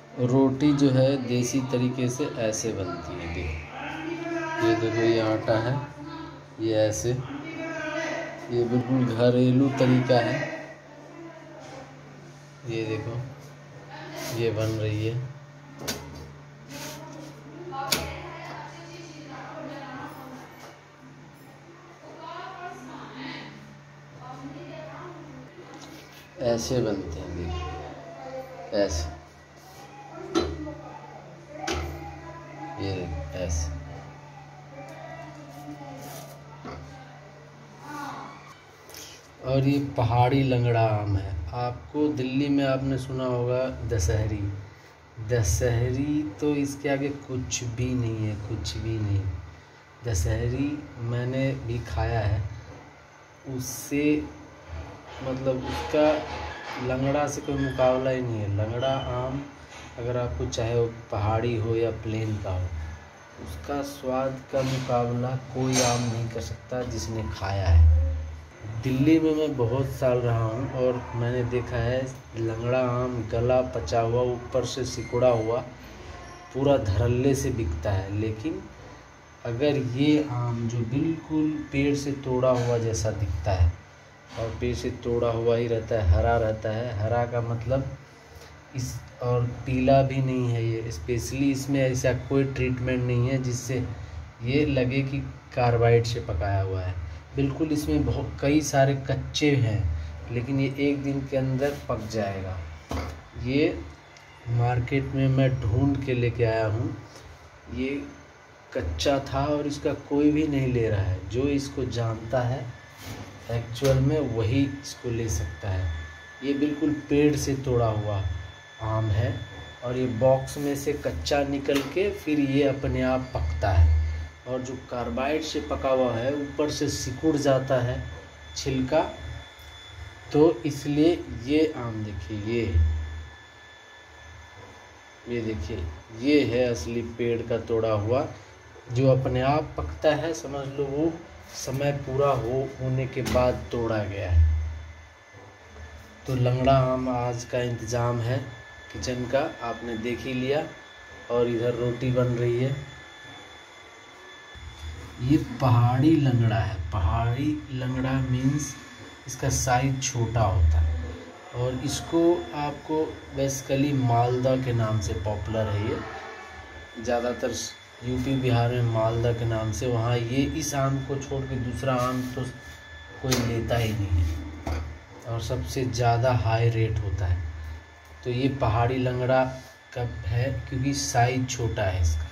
रोटी जो है देसी तरीके से ऐसे बनती है। देखो ये देखो, ये आटा है, ये ऐसे, ये बिल्कुल घरेलू तरीका है। ये देखो, ये बन रही है। ऐसे बनते हैं, देखो ऐसे, ये देखो ऐसे। और ये पहाड़ी लंगड़ा आम है। आपको दिल्ली में आपने सुना होगा दशहरी। दशहरी तो इसके आगे कुछ भी नहीं है, कुछ भी नहीं। दशहरी मैंने भी खाया है, उससे मतलब उसका लंगड़ा से कोई मुकाबला ही नहीं है। लंगड़ा आम अगर आपको चाहे वो पहाड़ी हो या प्लेन का हो, उसका स्वाद का मुकाबला कोई आम नहीं कर सकता जिसने खाया है। दिल्ली में मैं बहुत साल रहा हूँ और मैंने देखा है लंगड़ा आम गला पचा हुआ, ऊपर से सिकुड़ा हुआ, पूरा धड़ल्ले से बिकता है। लेकिन अगर ये आम जो बिल्कुल पेड़ से तोड़ा हुआ जैसा दिखता है और पेड़ से तोड़ा हुआ ही रहता है, हरा रहता है, हरा का मतलब इस, और पीला भी नहीं है ये, स्पेशली इसमें ऐसा कोई ट्रीटमेंट नहीं है जिससे ये लगे कि कार्बाइड से पकाया हुआ है। बिल्कुल इसमें बहुत कई सारे कच्चे हैं, लेकिन ये एक दिन के अंदर पक जाएगा। ये मार्केट में मैं ढूंढ के लेके आया हूँ। ये कच्चा था और इसका कोई भी नहीं ले रहा है। जो इसको जानता है एक्चुअल में वही इसको ले सकता है। ये बिल्कुल पेड़ से तोड़ा हुआ आम है और ये बॉक्स में से कच्चा निकल के फिर ये अपने आप पकता है। और जो कार्बाइड से पका हुआ है ऊपर से सिकुड़ जाता है छिलका, तो इसलिए ये आम देखिए, ये देखिए, ये है असली पेड़ का तोड़ा हुआ जो अपने आप पकता है। समझ लो वो समय पूरा होने के बाद तोड़ा गया है। तो लंगड़ा आम आज का इंतज़ाम है किचन का, आपने देख ही लिया। और इधर रोटी बन रही है। ये पहाड़ी लंगड़ा है। पहाड़ी लंगड़ा मीन्स इसका साइज छोटा होता है और इसको आपको बेसिकली मालदा के नाम से पॉपुलर है। ये ज़्यादातर यूपी बिहार में मालदा के नाम से, वहाँ ये इस आम को छोड़ के दूसरा आम तो कोई लेता ही नहीं है और सबसे ज़्यादा हाई रेट होता है। तो ये पहाड़ी लंगड़ा कब है क्योंकि साइज छोटा है इसका।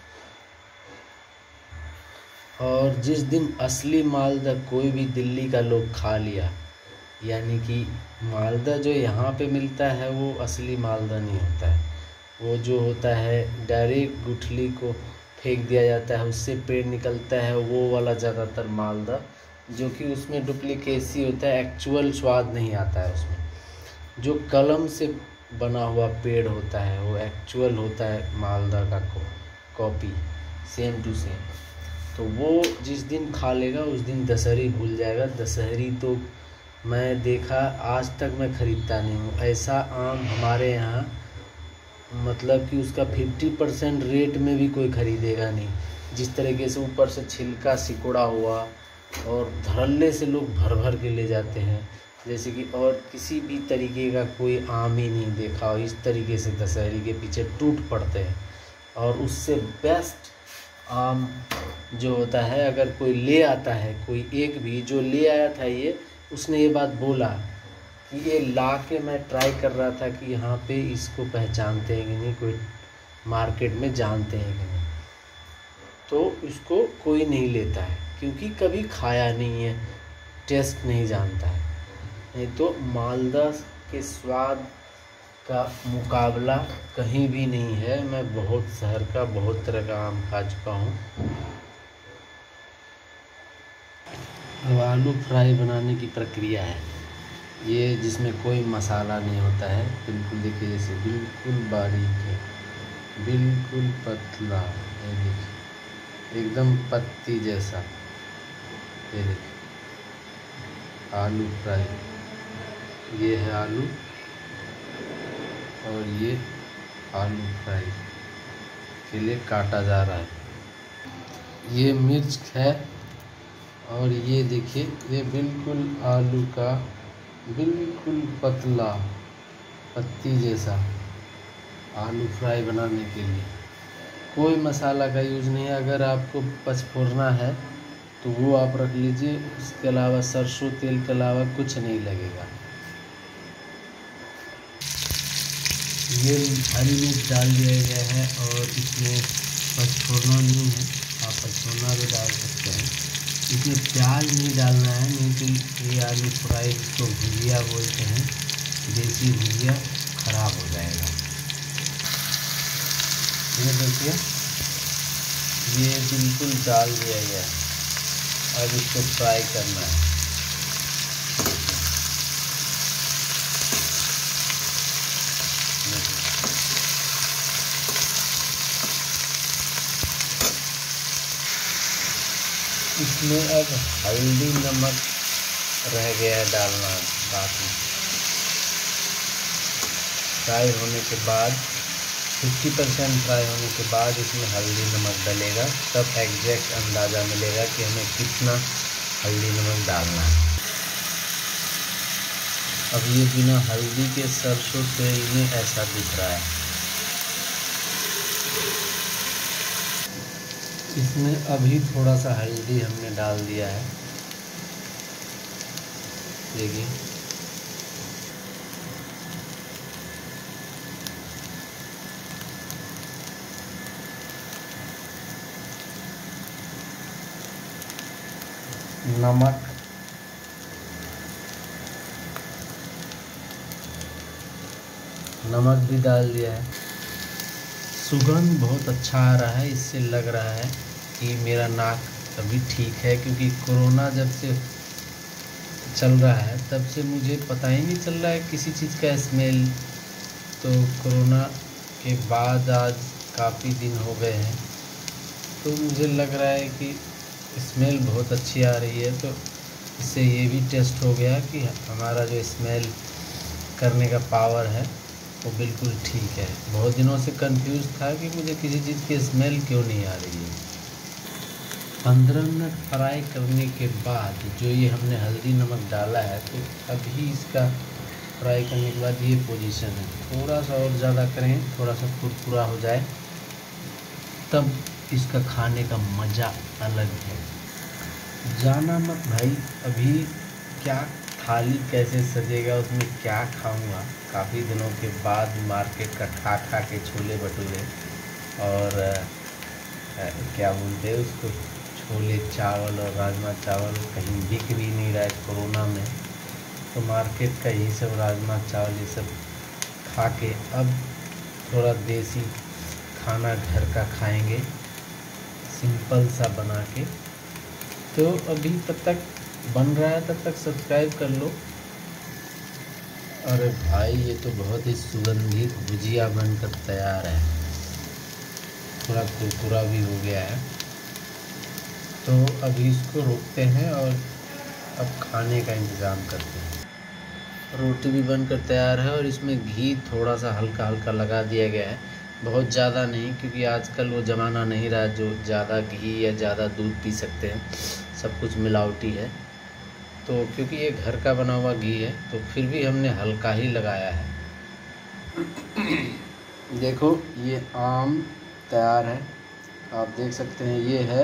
और जिस दिन असली मालदा कोई भी दिल्ली का लोग खा लिया, यानी कि मालदा जो यहाँ पे मिलता है वो असली मालदा नहीं होता है। वो जो होता है डायरेक्ट गुठली को फेंक दिया जाता है, उससे पेड़ निकलता है, वो वाला ज़्यादातर मालदा, जो कि उसमें डुप्लीकेसी होता है, एक्चुअल स्वाद नहीं आता है उसमें। जो कलम से बना हुआ पेड़ होता है वो एक्चुअल होता है मालदा का कॉपी, सेम टू सेम। तो वो जिस दिन खा लेगा उस दिन दशहरी भूल जाएगा। दशहरी तो मैं देखा, आज तक मैं ख़रीदता नहीं हूँ ऐसा आम हमारे यहाँ, मतलब कि उसका 50% रेट में भी कोई ख़रीदेगा नहीं। जिस तरीके से ऊपर से छिलका सिकुड़ा हुआ और धड़ल्ले से लोग भर भर के ले जाते हैं, जैसे कि और किसी भी तरीके का कोई आम ही नहीं देखा और इस तरीके से दशहरी के पीछे टूट पड़ते हैं। और उससे बेस्ट आम जो होता है, अगर कोई ले आता है, कोई एक भी जो ले आया था ये, उसने ये बात बोला कि ये ला के मैं ट्राई कर रहा था कि यहाँ पे इसको पहचानते हैं कि नहीं, कोई मार्केट में जानते हैं कि नहीं। तो इसको कोई नहीं लेता है क्योंकि कभी खाया नहीं है, टेस्ट नहीं जानता है। नहीं तो मालदा के स्वाद का मुकाबला कहीं भी नहीं है। मैं बहुत शहर का बहुत तरह का आम खा चुका हूँ। अब आलू फ्राई बनाने की प्रक्रिया है ये, जिसमें कोई मसाला नहीं होता है। बिल्कुल देखिए, जैसे बिल्कुल बारीक है, बिल्कुल पतला, ये देखिए एकदम पत्ती जैसा। ये देखिए आलू फ्राई, ये है आलू और ये आलू फ्राई के लिए काटा जा रहा है। ये मिर्च है और ये देखिए ये बिल्कुल आलू का बिल्कुल पतला पत्ती जैसा आलू फ्राई बनाने के लिए। कोई मसाला का यूज़ नहीं है। अगर आपको पचफोड़ना है तो वो आप रख लीजिए, उसके अलावा सरसों तेल के अलावा कुछ नहीं लगेगा। ये हरी मिर्च डाल दिया गया है और इसमें पचफोड़ना नहीं है, आप पचफोड़ना भी डाल सकते हैं। इसमें प्याज नहीं डालना है, नहीं तो ये आलू फ्राई जिसको भुजिया बोलते हैं, देसी भुजिया खराब हो जाएगा। ये देखिए ये बिल्कुल डाल दिया गया है। अब इसको फ्राई करना है। इसमें अब हल्दी नमक रह गया है डालना बाकी। फ्राई होने के बाद 50% फ्राई होने के बाद इसमें हल्दी नमक डलेगा, तब एग्जैक्ट अंदाज़ा मिलेगा कि हमें कितना हल्दी नमक डालना है। अब ये बिना हल्दी के सरसों तेल में ऐसा दिख रहा है। इसमें अभी थोड़ा सा हल्दी हमने डाल दिया है, देखिए। नमक भी डाल दिया है। सुगंध बहुत अच्छा आ रहा है, इससे लग रहा है कि मेरा नाक अभी ठीक है, क्योंकि कोरोना जब से चल रहा है तब से मुझे पता ही नहीं चल रहा है किसी चीज़ का स्मेल। तो कोरोना के बाद आज काफ़ी दिन हो गए हैं, तो मुझे लग रहा है कि स्मेल बहुत अच्छी आ रही है। तो इससे ये भी टेस्ट हो गया कि हमारा जो स्मेल करने का पावर है वो बिल्कुल ठीक है। बहुत दिनों से कंफ्यूज था कि मुझे किसी चीज़ की स्मेल क्यों नहीं आ रही है। 15 मिनट फ्राई करने के बाद जो ये हमने हल्दी नमक डाला है, तो अभी इसका फ्राई करने के बाद ये पोजीशन है। थोड़ा सा और ज़्यादा करें, थोड़ा सा कुरकुरा हो जाए, तब इसका खाने का मज़ा अलग है। जाना मत भाई, अभी क्या थाली कैसे सजेगा, उसमें क्या खाऊंगा। काफ़ी दिनों के बाद मार्केट का खा के छोले भटूरे और क्या बोलते हैं उसको, छोले चावल और राजमा चावल कहीं बिक भी नहीं रहा है कोरोना में, तो मार्केट का यही सब राजमा चावल ये सब खा के अब थोड़ा देसी खाना घर का खाएंगे, सिंपल सा बना के। तो अभी तब तक बन रहा है, तब तक सब्सक्राइब कर लो। अरे भाई ये तो बहुत ही सुगंधित भुजिया बनकर तैयार है, थोड़ा कुरकुरा भी हो गया है। तो अभी इसको रोकते हैं और अब खाने का इंतज़ाम करते हैं। रोटी भी बनकर तैयार है और इसमें घी थोड़ा सा हल्का हल्का लगा दिया गया है, बहुत ज़्यादा नहीं, क्योंकि आजकल वो ज़माना नहीं रहा जो ज़्यादा घी या ज़्यादा दूध पी सकते हैं, सब कुछ मिलावटी है। तो क्योंकि ये घर का बना हुआ घी है तो फिर भी हमने हल्का ही लगाया है। देखो ये आम तैयार है, आप देख सकते हैं। ये है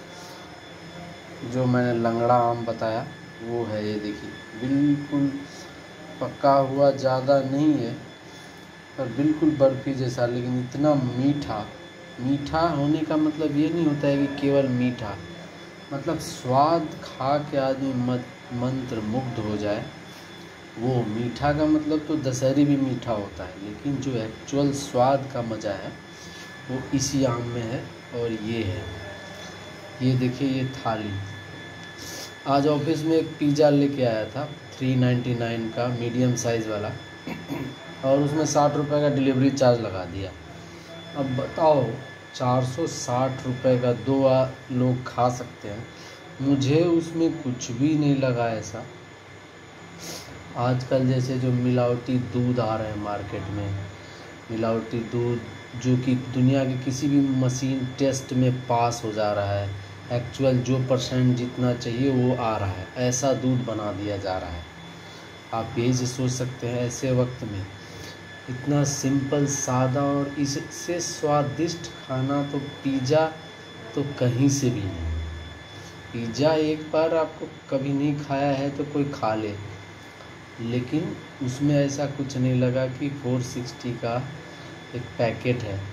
जो मैंने लंगड़ा आम बताया, वो है। ये देखिए बिल्कुल पका हुआ, ज़्यादा नहीं है पर बिल्कुल बर्फ़ी जैसा, लेकिन इतना मीठा। मीठा होने का मतलब ये नहीं होता है कि केवल मीठा, मतलब स्वाद खा के आदमी मंत्र मुग्ध हो जाए, वो मीठा का मतलब तो दशहरी भी मीठा होता है, लेकिन जो एक्चुअल स्वाद का मज़ा है वो इसी आम में है। और ये है, ये देखिए ये थाली। आज ऑफिस में एक पिज़्ज़ा लेके आया था 399 का, मीडियम साइज़ वाला, और उसमें 60 रुपये का डिलीवरी चार्ज लगा दिया। अब बताओ 460 रुपये का 2 लोग खा सकते हैं, मुझे उसमें कुछ भी नहीं लगा ऐसा। आजकल जैसे जो मिलावटी दूध आ रहे हैं मार्केट में, मिलावटी दूध जो कि दुनिया की किसी भी मशीन टेस्ट में पास हो जा रहा है, एक्चुअल जो % जितना चाहिए वो आ रहा है, ऐसा दूध बना दिया जा रहा है। आप यही से सोच सकते हैं ऐसे वक्त में इतना सिंपल सादा और इससे स्वादिष्ट खाना तो पिज़्ज़ा तो कहीं से भी नहीं। पिज़्ज़ा एक बार आपको कभी नहीं खाया है तो कोई खा ले, लेकिन उसमें ऐसा कुछ नहीं लगा कि 460 का एक पैकेट है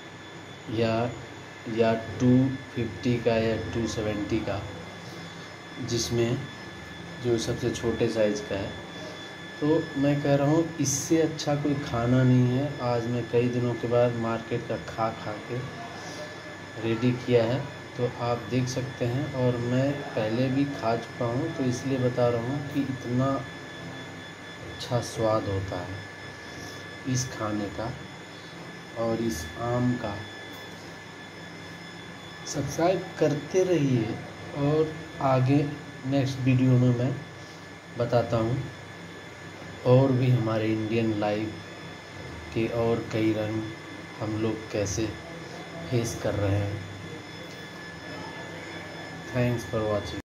या 250 का या 270 का, जिसमें जो सबसे छोटे साइज़ का है। तो मैं कह रहा हूँ इससे अच्छा कोई खाना नहीं है। आज मैं कई दिनों के बाद मार्केट का खा के रेडी किया है, तो आप देख सकते हैं। और मैं पहले भी खा चुका हूँ, तो इसलिए बता रहा हूँ कि इतना अच्छा स्वाद होता है इस खाने का और इस आम का। सब्सक्राइब करते रहिए और आगे नेक्स्ट वीडियो में मैं बताता हूँ और भी हमारे इंडियन लाइफ के और कई रंग हम लोग कैसे फेस कर रहे हैं। Thanks for watching.